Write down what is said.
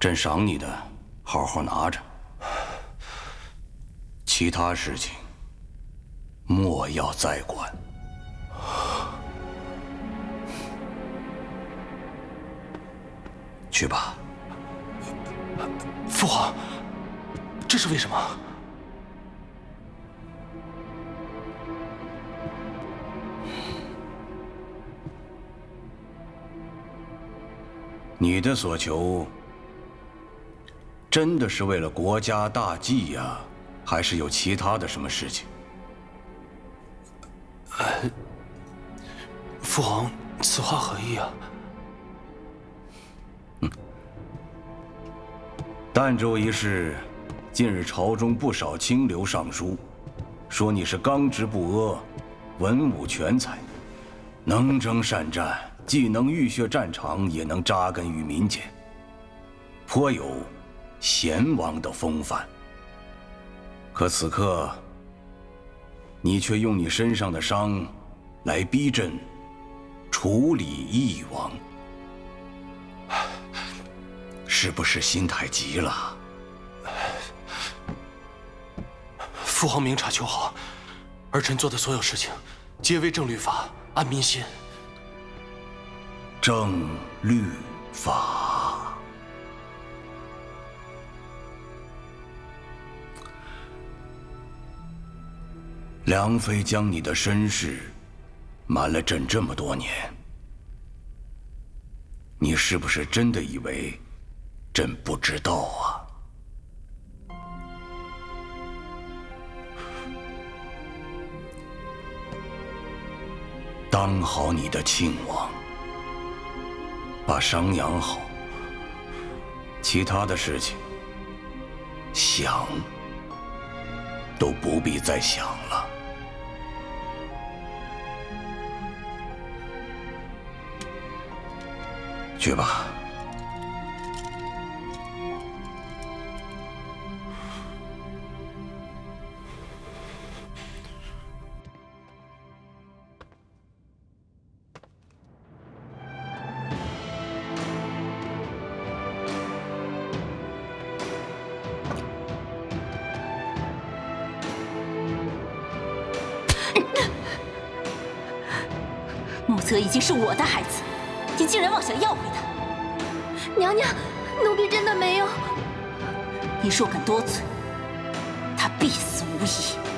朕赏你的，好好拿着。其他事情，莫要再管。去吧。 父皇，这是为什么？ 你的所求，真的是为了国家大计呀，还是有其他的什么事情？ 父皇，此话何意啊？ 儋州一事，近日朝中不少清流上书，说你是刚直不阿，文武全才，能征善战，既能浴血战场，也能扎根于民间，颇有贤王的风范。可此刻，你却用你身上的伤，来逼朕处理义王。是不是心太急了？ 父皇明察秋毫，儿臣做的所有事情，皆为正律法，安民心。 正律法。梁妃将你的身世瞒了朕这么多年，你是不是真的以为朕不知道啊？当好你的亲王，把伤养好，其他的事情想都不必再想了。去吧。 穆泽已经是我的孩子，你竟然妄想要回他！ 娘娘，奴婢真的没有。 你若敢多嘴，他必死无疑。